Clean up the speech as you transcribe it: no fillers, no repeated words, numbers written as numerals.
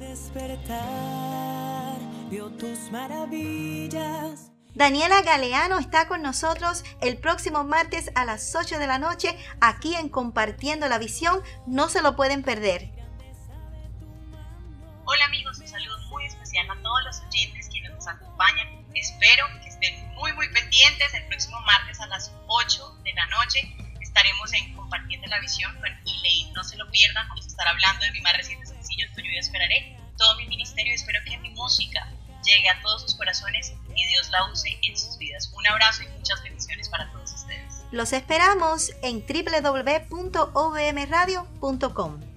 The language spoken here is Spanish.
Despertar, vio tus maravillas. Daniela Galeano está con nosotros el próximo martes a las 8 de la noche aquí en Compartiendo la Visión. No se lo pueden perder. Hola amigos, un saludo muy especial a todos los oyentes quienes nos acompañan. Espero que estén muy pendientes. El próximo martes a las 8 de la noche estaremos en Compartiendo la Visión con Elaine. No se lo pierdan, vamos a estar hablando de mi más reciente sencillo, Yo esperaré, todo mi ministerio. Espero que mi música llegue a todos sus corazones y Dios la use en sus vidas. Un abrazo y muchas bendiciones para todos ustedes. Los esperamos en www.ovmradio.com.